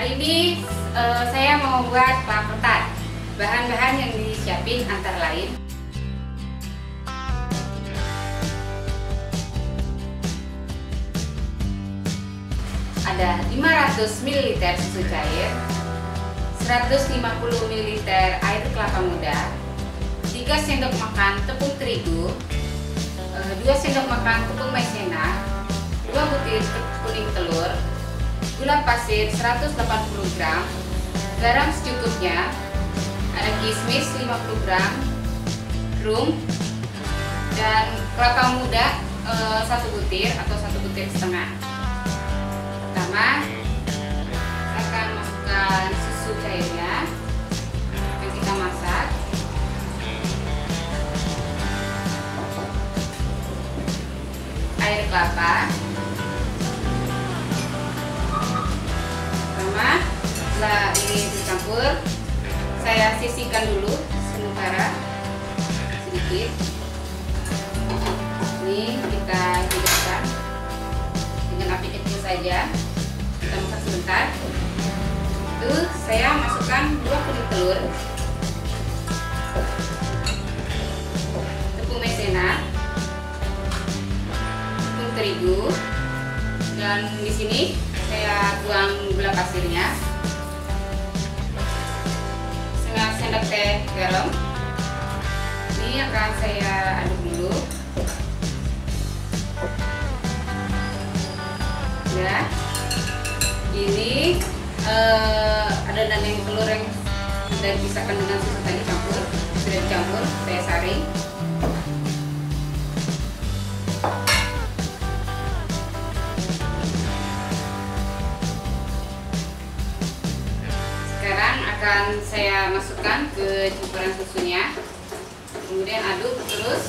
Hari ini saya mau buat kelapa tart. Bahan-bahan yang disiapin antara lain ada 500 ml susu cair, 150 ml air kelapa muda, 3 sendok makan tepung terigu, 2 sendok makan tepung maizena, 2 butir kuning telur, gula pasir 180 gram, garam secukupnya, ada kismis 50 gram, rum, dan kelapa muda 1 butir atau 1 butir setengah. Pertama, kita akan masukkan susu cairnya yang kita masak. Air kelapa. Setelah ini dicampur, saya sisihkan dulu sementara sedikit. Ini kita hidupkan dengan api kecil saja. Kita masak sebentar. Itu saya masukkan 2 kuning telur, tepung maizena, tepung terigu, dan di sini saya tuang gula pasirnya, setengah sendok teh garam. Ini akan saya aduk dulu. Ya, ini adonan yang telur yang sudah dipisahkan dengan susu tadi sudah dicampur, saya saring. Sekarang akan saya masukkan ke campuran susunya, kemudian aduk terus.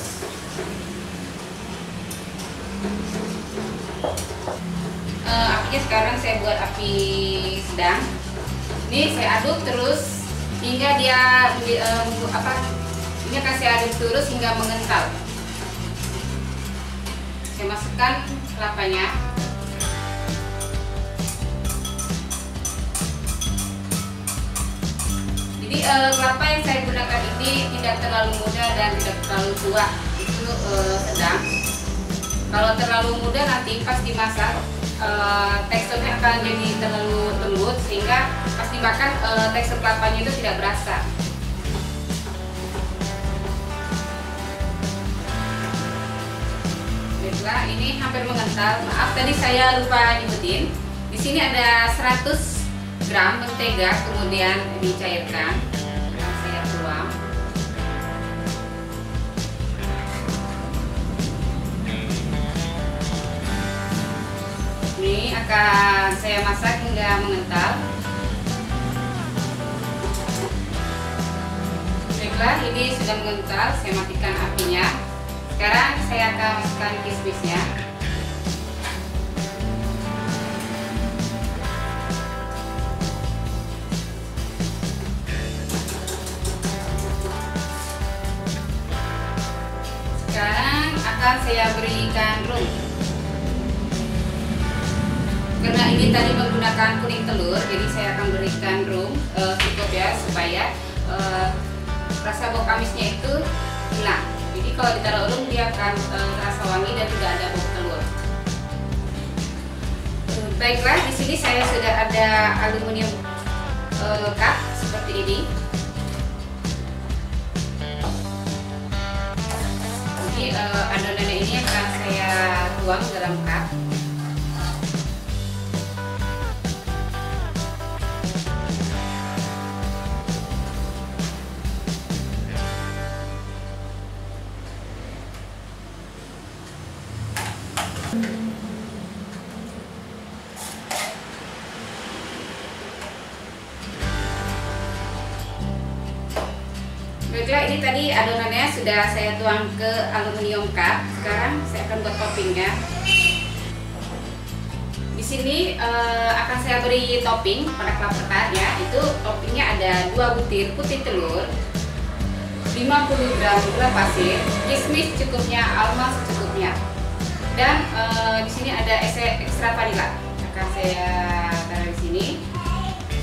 Apinya sekarang saya buat api sedang. Ini saya aduk terus hingga dia ini akan saya aduk terus hingga mengental. Saya masukkan kelapanya. Jadi kelapa yang saya gunakan ini tidak terlalu muda dan tidak terlalu tua, itu sedang. Kalau terlalu muda nanti pas dimasak teksturnya akan jadi terlalu lembut sehingga pas dimakan tekstur kelapanya itu tidak berasa. Baiklah, ini hampir mengental. Maaf tadi saya lupa nyebutin. Di sini ada 100 gram mentega kemudian dicairkan. Saya tuang. Ini akan saya masak hingga mengental. Baiklah, ini sudah mengental. Saya matikan apinya. Sekarang saya akan masukkan kismisnya. Sekarang akan saya berikan rum. Karena ini tadi menggunakan kuning telur, jadi saya akan berikan rum cukup ya, supaya rasa bau amisnya itu hilang. Jadi kalau ditaruh rum dia akan terasa wangi dan tidak ada bau telur. Baiklah, di sini saya sudah ada aluminium cup seperti ini. Jadi adonan ini akan saya tuang dalam cup. Baiklah, ini tadi adonannya sudah saya tuang ke aluminium cup. Sekarang saya akan buat toppingnya. Di sini akan saya beri topping pada kelapa tart ya. Itu toppingnya ada 2 butir putih telur, 50 gram gula pasir, kismis cukupnya, almond secukupnya. Dan di sini ada ekstra vanila. Akan saya taruh di sini.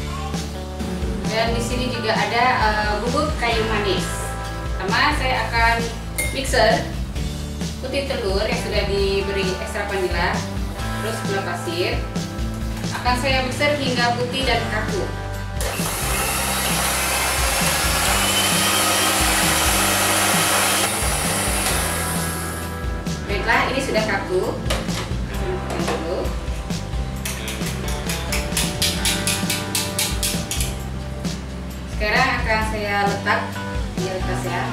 Dan di sini juga ada bubuk kayu manis. Pertama saya akan mixer putih telur yang sudah diberi ekstra vanila, terus gula pasir. Akan saya mixer hingga putih dan kaku. Baiklah, ini sudah kaku. Dulu. Sekarang akan saya letak di atas ya.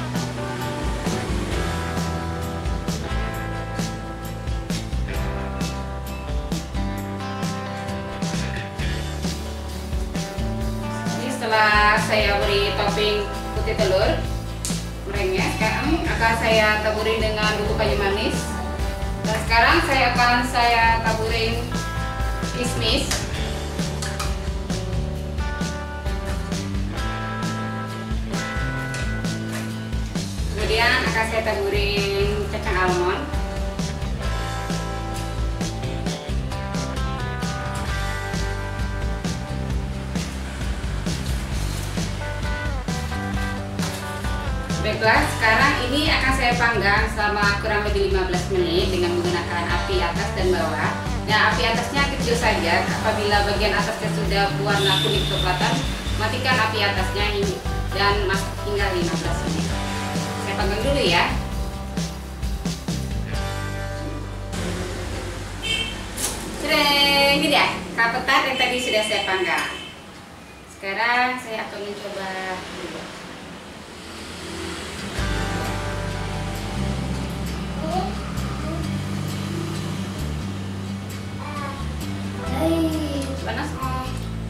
Ini setelah saya beri topping putih telur merengnya, sekarang akan saya taburin dengan bubuk kayu manis. Dan sekarang saya taburin kismis. Kemudian akan saya taburin kacang almond. Baiklah, sekarang ini akan saya panggang selama kurang lebih 15 menit dengan menggunakan api atas dan bawah. Nah, api atasnya kecil saja. Apabila bagian atasnya sudah warna kuning kecoklatan, matikan api atasnya ini dan masak hingga 15 menit. Saya panggang dulu ya. Ini dia kapetat yang tadi sudah saya panggang. Sekarang saya akan mencoba dulu. Panas om.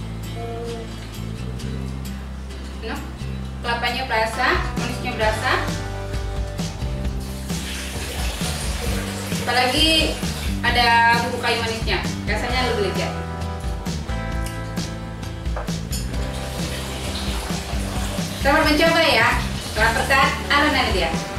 Nah, kelapanya berasa, manisnya berasa. Apalagi ada bubuk kayu manisnya, rasanya lebih legit. Selamat mencoba ya. Kelapa petat ala dia.